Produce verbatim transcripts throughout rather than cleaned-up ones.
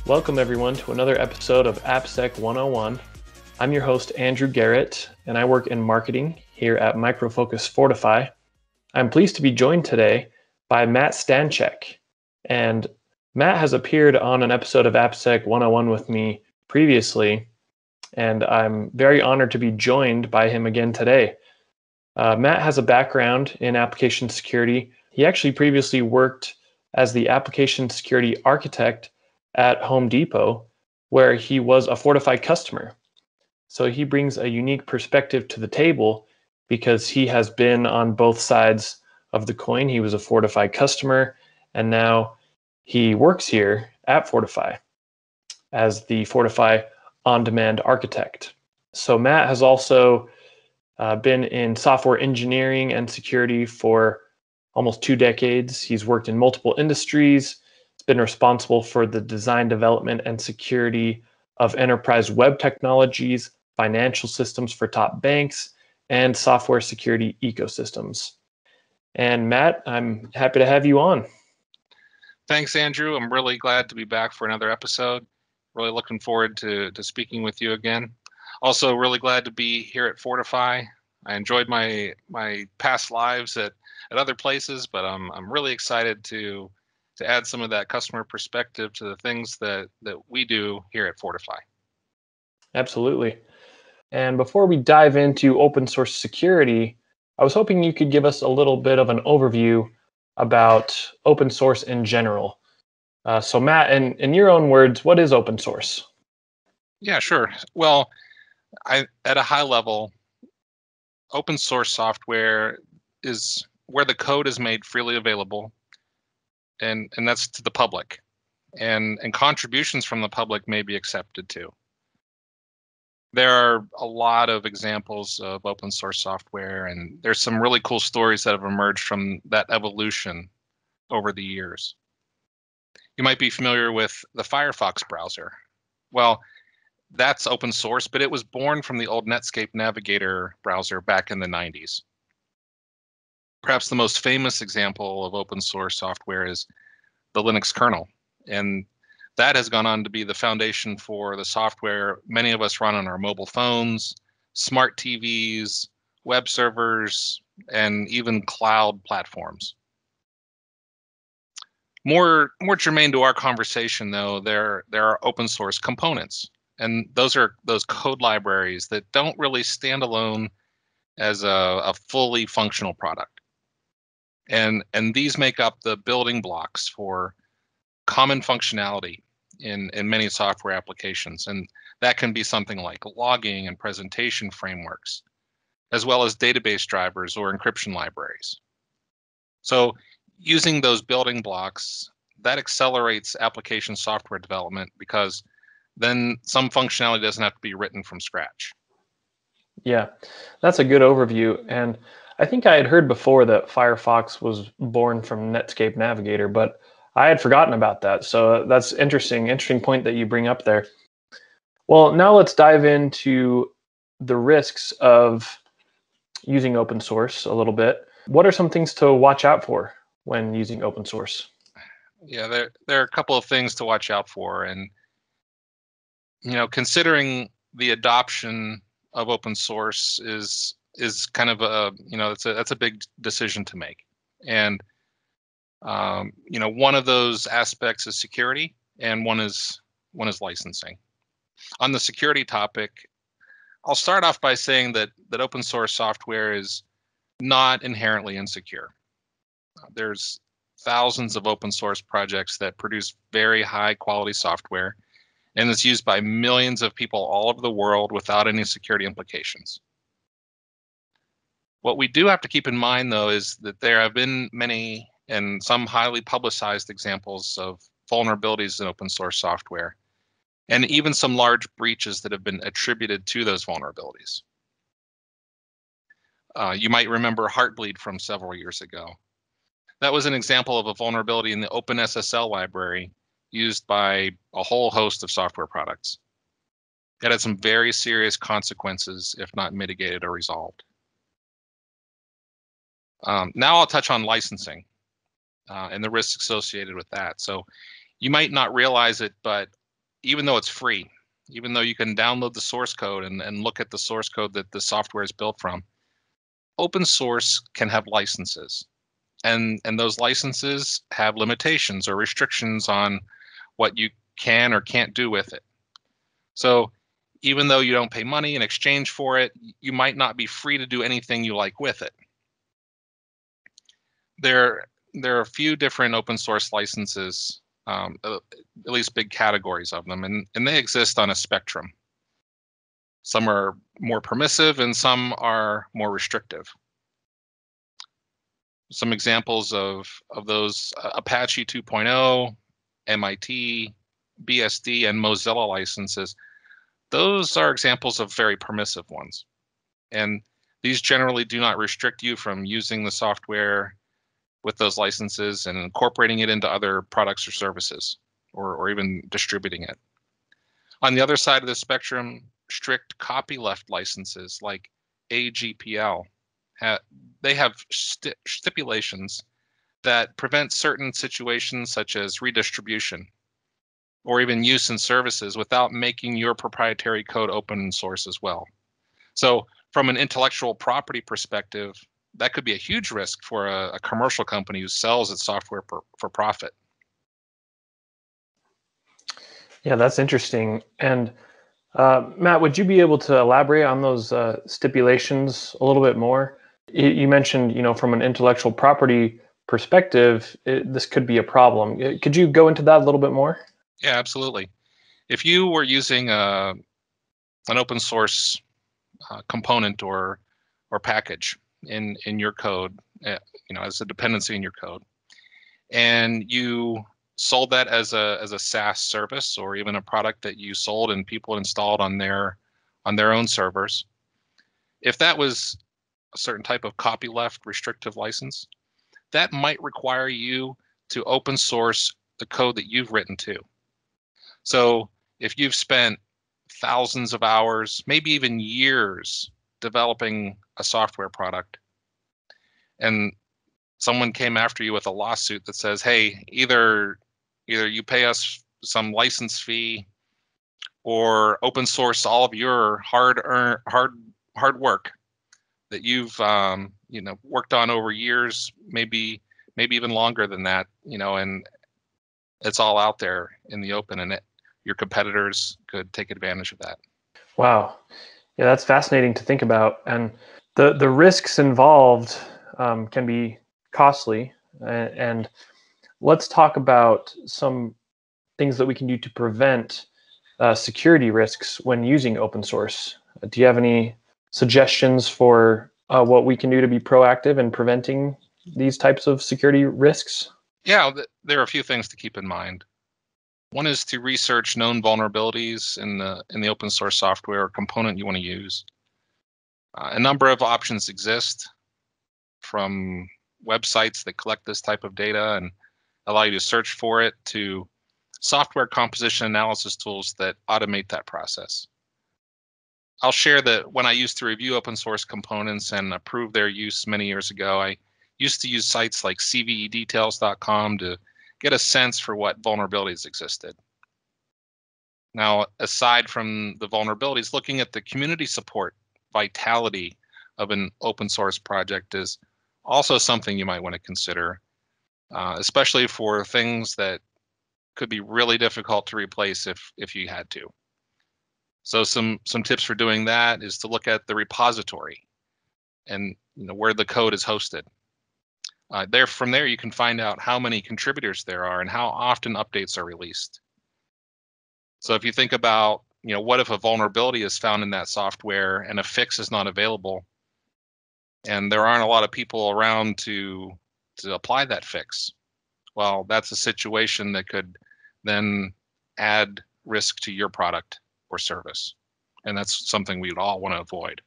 Welcome everyone to another episode of AppSec one oh one. I'm your host, Andrew Garrett, and I work in marketing here at Micro Focus Fortify. I'm pleased to be joined today by Matt Stanchek. And Matt has appeared on an episode of AppSec one oh one with me previously, and I'm very honored to be joined by him again today. Uh, Matt has a background in application security. He actually previously worked as the application security architect at Home Depot, where he was a Fortify customer. So he brings a unique perspective to the table because he has been on both sides of the coin. He was a Fortify customer, and now he works here at Fortify as the Fortify on-demand architect. So Matt has also uh, been in software engineering and security for almost two decades. He's worked in multiple industries. He's been responsible for the design, development, and security of enterprise web technologies, financial systems for top banks, and software security ecosystems. And Matt, I'm happy to have you on. Thanks, Andrew. I'm really glad to be back for another episode. Really looking forward to, to speaking with you again. Also, really glad to be here at Fortify. I enjoyed my my past lives at, at other places, but I'm I'm really excited to to add some of that customer perspective to the things that, that we do here at Fortify. Absolutely. And before we dive into open source security, I was hoping you could give us a little bit of an overview about open source in general. Uh, so Matt, in, in your own words, what is open source? Yeah, sure. Well, I, at a high level, open source software is where the code is made freely available, and, and that's to the public. And, and contributions from the public may be accepted too. There are a lot of examples of open source software, and there's some really cool stories that have emerged from that evolution over the years. You might be familiar with the Firefox browser. Well, that's open source, but it was born from the old Netscape Navigator browser back in the nineties. Perhaps the most famous example of open source software is the Linux kernel, and that has gone on to be the foundation for the software many of us run on our mobile phones, smart T Vs, web servers, and even cloud platforms. More, more germane to our conversation, though, there, there are open source components. And those are those code libraries that don't really stand alone as a, a fully functional product. And, and these make up the building blocks for common functionality in, in many software applications. And that can be something like logging and presentation frameworks, as well as database drivers or encryption libraries. So using those building blocks, that accelerates application software development because then some functionality doesn't have to be written from scratch. Yeah, that's a good overview. And I think I had heard before that Firefox was born from Netscape Navigator, but I had forgotten about that. So that's interesting, interesting point that you bring up there. Well, now let's dive into the risks of using open source a little bit. What are some things to watch out for when using open source? Yeah, there, there are a couple of things to watch out for. And, you know, considering the adoption of open source is is kind of a, you know, it's a, that's a big decision to make. And, um, you know, one of those aspects is security, and one is one is licensing. On the security topic, I'll start off by saying that that open source software is not inherently insecure. There's thousands of open source projects that produce very high quality software, and it's used by millions of people all over the world without any security implications. What we do have to keep in mind, though, is that there have been many and some highly publicized examples of vulnerabilities in open source software, and even some large breaches that have been attributed to those vulnerabilities. Uh, you might remember Heartbleed from several years ago. That was an example of a vulnerability in the OpenSSL library used by a whole host of software products. It had some very serious consequences if not mitigated or resolved. Um, now I'll touch on licensing uh, and the risks associated with that. So you might not realize it, but even though it's free, even though you can download the source code and, and look at the source code that the software is built from, open source can have licenses. And, and those licenses have limitations or restrictions on what you can or can't do with it. So even though you don't pay money in exchange for it, you might not be free to do anything you like with it. There, there are a few different open source licenses, um, at least big categories of them, and, and they exist on a spectrum. Some are more permissive and some are more restrictive. Some examples of, of those, uh, Apache two point oh, M I T, B S D, and Mozilla licenses. Those are examples of very permissive ones. And these generally do not restrict you from using the software with those licenses and incorporating it into other products or services, or, or even distributing it. On the other side of the spectrum, strict copyleft licenses like A G P L, ha they have st stipulations that prevent certain situations such as redistribution or even use in services without making your proprietary code open source as well. So from an intellectual property perspective, that could be a huge risk for a, a commercial company who sells its software per, for profit. Yeah, that's interesting. And uh, Matt, would you be able to elaborate on those uh, stipulations a little bit more? You, you mentioned, you know, from an intellectual property perspective, it, this could be a problem. Could you go into that a little bit more? Yeah, absolutely. If you were using a, an open source uh, component or or package in in your code, uh, you know, as a dependency in your code, and you sold that as a as a SaaS service or even a product that you sold and people installed on their on their own servers, if that was a certain type of copyleft restrictive license, that might require you to open source the code that you've written too. So if you've spent thousands of hours, maybe even years developing a software product, and someone came after you with a lawsuit that says, hey, either either you pay us some license fee or open source all of your hard earn, hard hard work that you've um, you know worked on over years, maybe maybe even longer than that, you know, and it's all out there in the open, and it, your competitors could take advantage of that. Wow. Yeah, that's fascinating to think about. And the, the risks involved um, can be costly. And, and let's talk about some things that we can do to prevent uh, security risks when using open source. Do you have any suggestions for uh, what we can do to be proactive in preventing these types of security risks? Yeah, th there are a few things to keep in mind. One is to research known vulnerabilities in the in the open source software or component you want to use. Uh, a number of options exist, from websites that collect this type of data and allow you to search for it to software composition analysis tools that automate that process. I'll share that when I used to review open source components and approve their use many years ago, I used to use sites like C V E details dot com to get a sense for what vulnerabilities existed. Now, aside from the vulnerabilities, looking at the community support vitality of an open source project is also something you might want to consider, uh, especially for things that could be really difficult to replace if if you had to. So some some tips for doing that is to look at the repository and, you know, where the code is hosted. Uh, there, from there, you can find out how many contributors there are and how often updates are released. So if you think about, you know, what if a vulnerability is found in that software and a fix is not available, and there aren't a lot of people around to to apply that fix? Well, that's a situation that could then add risk to your product or service, and that's something we'd all want to avoid.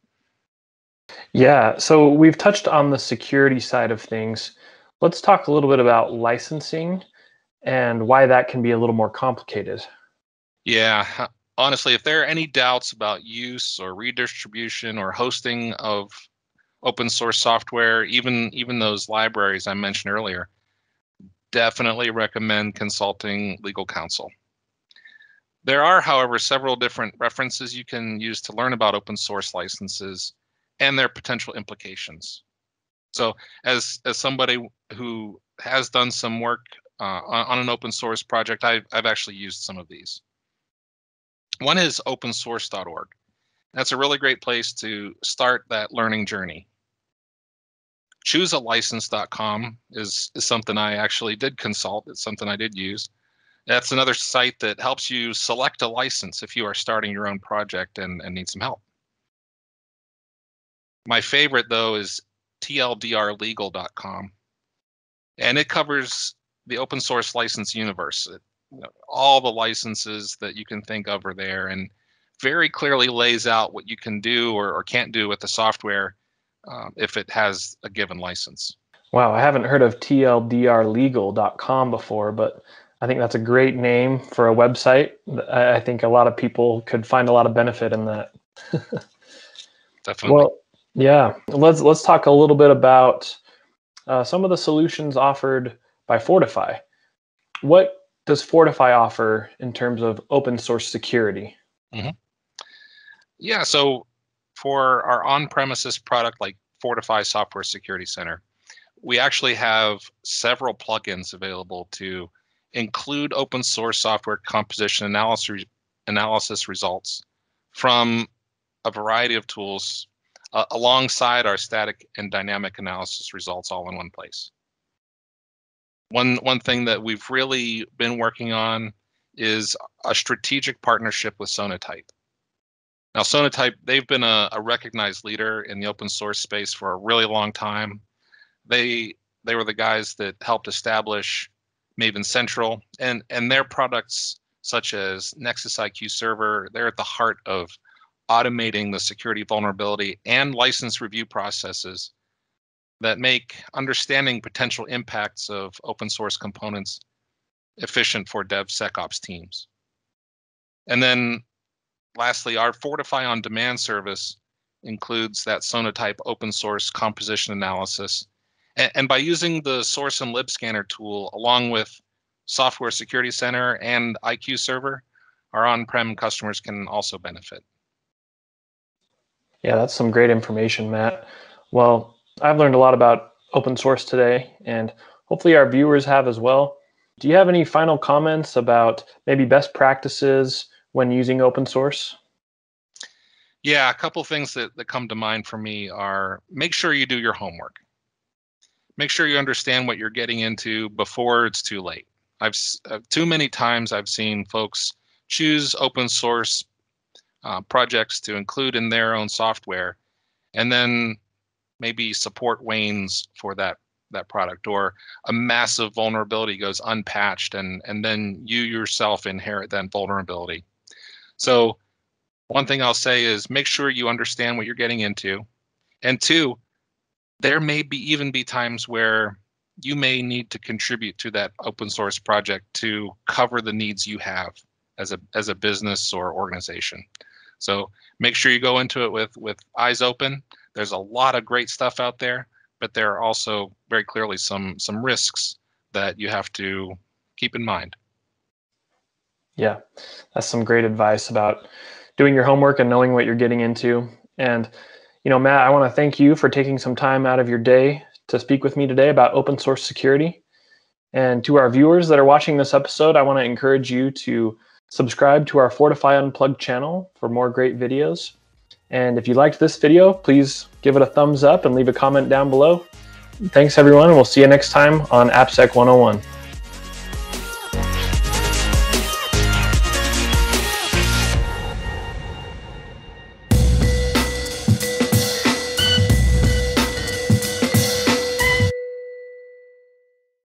Yeah, so we've touched on the security side of things. Let's talk a little bit about licensing and why that can be a little more complicated. Yeah, honestly, if there are any doubts about use or redistribution or hosting of open source software, even even those libraries I mentioned earlier, definitely recommend consulting legal counsel. There are, however, several different references you can use to learn about open source licenses and their potential implications. So as, as somebody who has done some work uh, on, on an open source project, I've, I've actually used some of these. One is open source dot org. That's a really great place to start that learning journey. choose a license dot com is, is something I actually did consult. It's something I did use. That's another site that helps you select a license if you are starting your own project and, and need some help. My favorite, though, is T L D R legal dot com. And it covers the open source license universe. It, you know, all the licenses that you can think of are there, and very clearly lays out what you can do or, or can't do with the software um, if it has a given license. Wow, I haven't heard of T L D R legal dot com before, but I think that's a great name for a website. I think a lot of people could find a lot of benefit in that. Definitely. Well, yeah, let's let's talk a little bit about uh, some of the solutions offered by Fortify. What does Fortify offer in terms of open source security? Mm-hmm. Yeah, so for our on-premises product like Fortify Software Security Center, we actually have several plugins available to include open source software composition analysis, analysis results from a variety of tools uh, alongside our static and dynamic analysis results all in one place. One, one thing that we've really been working on is a strategic partnership with Sonatype. Now, Sonatype, they've been a, a recognized leader in the open source space for a really long time. They they were the guys that helped establish Maven Central, and, and their products such as Nexus I Q Server, they're at the heart of automating the security vulnerability and license review processes that make understanding potential impacts of open source components efficient for DevSecOps teams. And then lastly, our Fortify On Demand service includes that Sonatype open source composition analysis. And, and by using the source and lib scanner tool, along with Software Security Center and I Q Server, our on-prem customers can also benefit. Yeah, that's some great information, Matt. Well, I've learned a lot about open source today, and hopefully our viewers have as well. Do you have any final comments about maybe best practices when using open source? Yeah, a couple things that, that come to mind for me are make sure you do your homework. Make sure you understand what you're getting into before it's too late. I've uh, too many times I've seen folks choose open source uh, projects to include in their own software, and then maybe support wanes for that that product, or a massive vulnerability goes unpatched, and and then you yourself inherit that vulnerability. So one thing I'll say is make sure you understand what you're getting into, and two, there may be even be times where you may need to contribute to that open source project to cover the needs you have as a as a business or organization. So make sure you go into it with with eyes open. There's a lot of great stuff out there, but there are also very clearly some some risks that you have to keep in mind. Yeah, that's some great advice about doing your homework and knowing what you're getting into. And, you know, Matt, I want to thank you for taking some time out of your day to speak with me today about open source security. And to our viewers that are watching this episode, I want to encourage you to subscribe to our Fortify Unplugged channel for more great videos. And if you liked this video, please give it a thumbs up and leave a comment down below. Thanks, everyone, and we'll see you next time on AppSec one oh one.